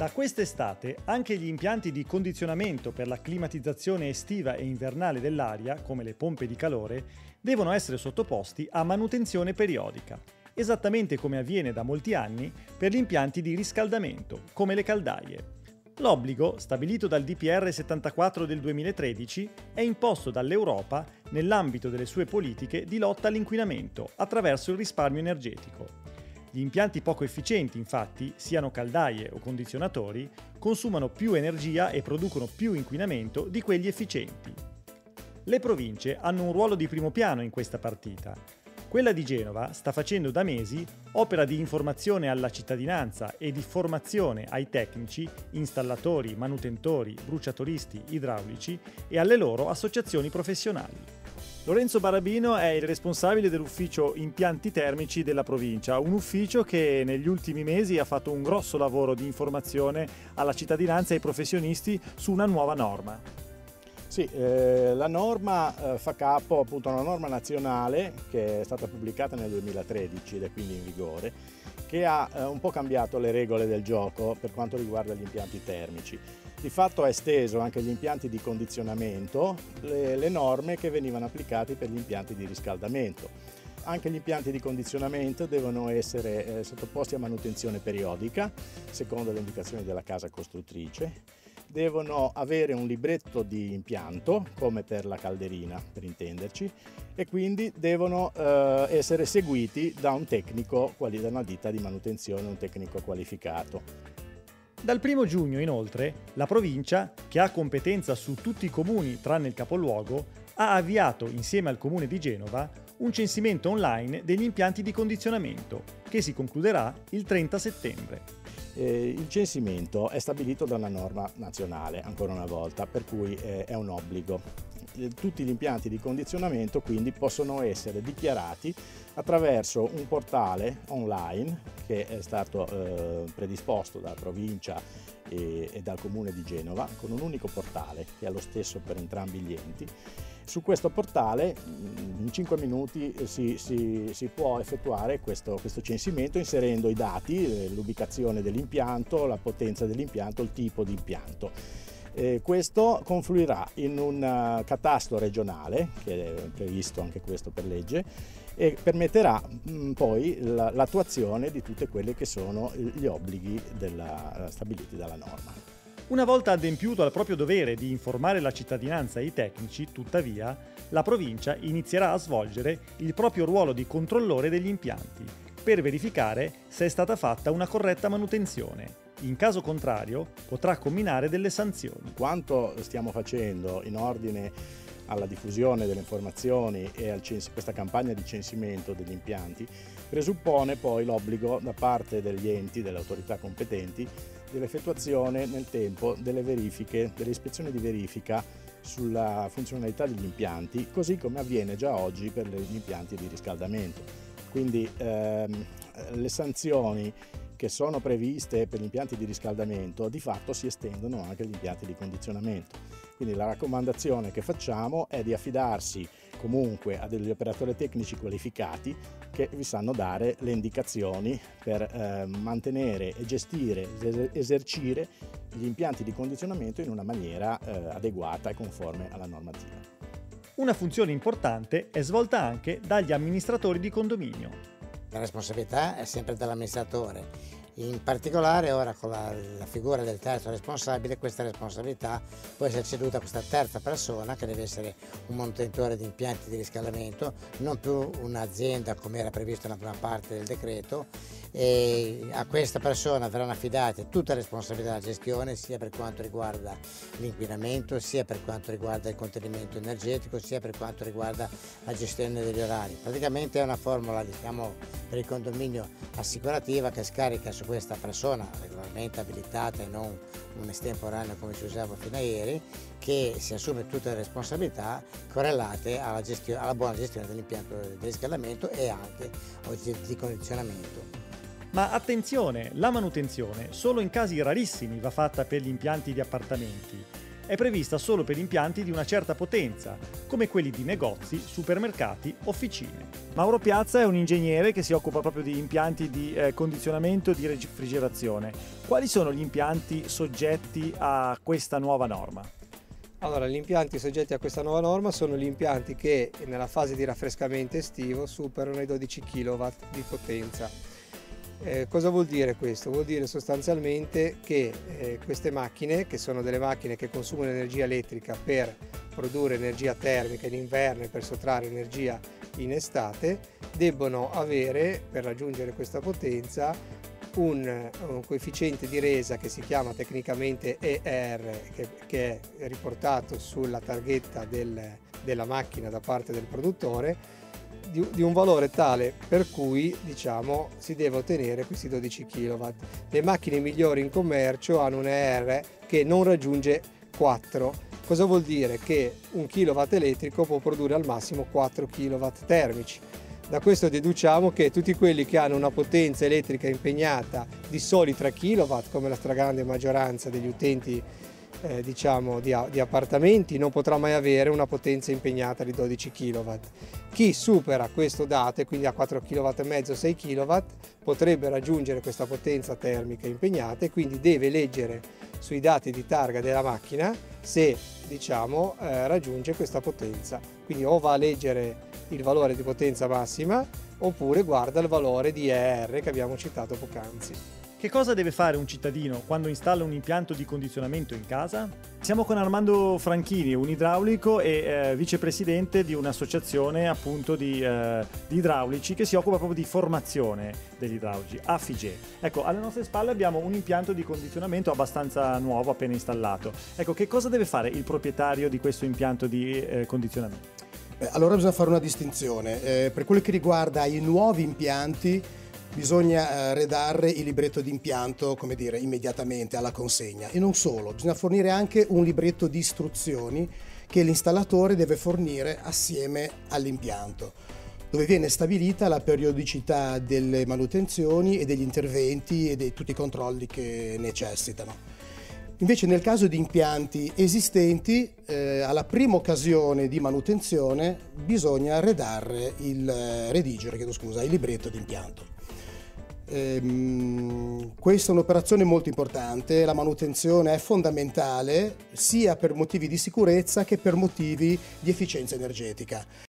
Da quest'estate anche gli impianti di condizionamento per la climatizzazione estiva e invernale dell'aria, come le pompe di calore, devono essere sottoposti a manutenzione periodica, esattamente come avviene da molti anni per gli impianti di riscaldamento, come le caldaie. L'obbligo, stabilito dal DPR 74 del 2013, è imposto dall'Europa nell'ambito delle sue politiche di lotta all'inquinamento attraverso il risparmio energetico. Gli impianti poco efficienti, infatti, siano caldaie o condizionatori, consumano più energia e producono più inquinamento di quelli efficienti. Le province hanno un ruolo di primo piano in questa partita. Quella di Genova sta facendo da mesi opera di informazione alla cittadinanza e di formazione ai tecnici, installatori, manutentori, bruciatoristi, idraulici e alle loro associazioni professionali. Lorenzo Barabino è il responsabile dell'ufficio impianti termici della provincia, un ufficio che negli ultimi mesi ha fatto un grosso lavoro di informazione alla cittadinanza e ai professionisti su una nuova norma. Sì, la norma fa capo appunto a una norma nazionale che è stata pubblicata nel 2013 ed è quindi in vigore, che ha un po' cambiato le regole del gioco per quanto riguarda gli impianti termici. Di fatto ha esteso anche agli impianti di condizionamento le norme che venivano applicate per gli impianti di riscaldamento. Anche gli impianti di condizionamento devono essere sottoposti a manutenzione periodica, secondo le indicazioni della casa costruttrice. Devono avere un libretto di impianto, come per la calderina, per intenderci, e quindi devono essere seguiti da un tecnico, da una ditta di manutenzione, un tecnico qualificato. Dal 1 giugno, inoltre, la provincia, che ha competenza su tutti i comuni tranne il capoluogo, ha avviato, insieme al comune di Genova, un censimento online degli impianti di condizionamento, che si concluderà il 30 settembre. Il censimento è stabilito da una norma nazionale, ancora una volta, per cui è un obbligo. Tutti gli impianti di condizionamento quindi possono essere dichiarati attraverso un portale online che è stato predisposto dalla provincia e dal comune di Genova, con un unico portale che è lo stesso per entrambi gli enti. Su questo portale in 5 minuti si può effettuare questo censimento inserendo i dati, l'ubicazione dell'impianto, la potenza dell'impianto, il tipo di impianto. Questo confluirà in un catasto regionale, che è previsto anche questo per legge, e permetterà poi l'attuazione di tutte quelle che sono gli obblighi stabiliti dalla norma. Una volta adempiuto al proprio dovere di informare la cittadinanza e i tecnici, tuttavia, la provincia inizierà a svolgere il proprio ruolo di controllore degli impianti, per verificare se è stata fatta una corretta manutenzione. In caso contrario, potrà comminare delle sanzioni. Quanto stiamo facendo in ordine alla diffusione delle informazioni e a questa campagna di censimento degli impianti presuppone poi l'obbligo da parte degli enti, delle autorità competenti, dell'effettuazione nel tempo delle verifiche, delle ispezioni di verifica sulla funzionalità degli impianti, così come avviene già oggi per gli impianti di riscaldamento. Quindi le sanzioni che sono previste per gli impianti di riscaldamento di fatto si estendono anche agli impianti di condizionamento. Quindi la raccomandazione che facciamo è di affidarsi comunque a degli operatori tecnici qualificati che vi sanno dare le indicazioni per mantenere e gestire, esercire gli impianti di condizionamento in una maniera adeguata e conforme alla normativa. Una funzione importante è svolta anche dagli amministratori di condominio. La responsabilità è sempre dell'amministratore. In particolare ora con la figura del terzo responsabile, questa responsabilità può essere ceduta a questa terza persona che deve essere un manutentore di impianti di riscaldamento, non più un'azienda come era previsto nella prima parte del decreto, e a questa persona verranno affidate tutte le responsabilità della gestione sia per quanto riguarda l'inquinamento, sia per quanto riguarda il contenimento energetico, sia per quanto riguarda la gestione degli orari. Praticamente è una formula, diciamo, per il condominio assicurativa che scarica su questa persona regolarmente abilitata e non un estemporaneo come si usava fino a ieri, che si assume tutte le responsabilità correlate alla buona gestione dell'impianto di riscaldamento e anche di condizionamento. Ma attenzione, la manutenzione solo in casi rarissimi va fatta per gli impianti di appartamenti. è prevista solo per impianti di una certa potenza, come quelli di negozi, supermercati, officine. Mauro Piazza è un ingegnere che si occupa proprio di impianti di condizionamento e di refrigerazione. Quali sono gli impianti soggetti a questa nuova norma? Allora, gli impianti soggetti a questa nuova norma sono gli impianti che nella fase di raffrescamento estivo superano i 12 kW di potenza. Cosa vuol dire questo? Vuol dire sostanzialmente che queste macchine, che sono delle macchine che consumano energia elettrica per produrre energia termica in inverno e per sottrarre energia in estate, debbono avere, per raggiungere questa potenza, un coefficiente di resa che si chiama tecnicamente ER, che è riportato sulla targhetta della macchina da parte del produttore, di un valore tale per cui, diciamo, si deve ottenere questi 12 kW. Le macchine migliori in commercio hanno un ER che non raggiunge 4. Cosa vuol dire? Che un kilowatt elettrico può produrre al massimo 4 kW termici. Da questo deduciamo che tutti quelli che hanno una potenza elettrica impegnata di soli 3 kW, come la stragrande maggioranza degli utenti diciamo di appartamenti, non potrà mai avere una potenza impegnata di 12 kW. Chi supera questo dato, e quindi ha 4 kW e mezzo, 6 kW, potrebbe raggiungere questa potenza termica impegnata, e quindi deve leggere sui dati di targa della macchina se, diciamo, raggiunge questa potenza. Quindi o va a leggere il valore di potenza massima oppure guarda il valore di ER che abbiamo citato poc'anzi. Che cosa deve fare un cittadino quando installa un impianto di condizionamento in casa? Siamo con Armando Franchini, un idraulico e vicepresidente di un'associazione appunto di idraulici che si occupa proprio di formazione degli idraulici, AFIGE. Ecco, alle nostre spalle abbiamo un impianto di condizionamento abbastanza nuovo, appena installato. Ecco, che cosa deve fare il proprietario di questo impianto di condizionamento? Allora bisogna fare una distinzione. Per quello che riguarda i nuovi impianti, bisogna redarre il libretto di impianto, come dire, immediatamente alla consegna. E non solo, bisogna fornire anche un libretto di istruzioni che l'installatore deve fornire assieme all'impianto, dove viene stabilita la periodicità delle manutenzioni e degli interventi e di tutti i controlli che necessitano. Invece nel caso di impianti esistenti, alla prima occasione di manutenzione bisogna redigere il libretto di impianto. Questa è un'operazione molto importante, la manutenzione è fondamentale sia per motivi di sicurezza che per motivi di efficienza energetica.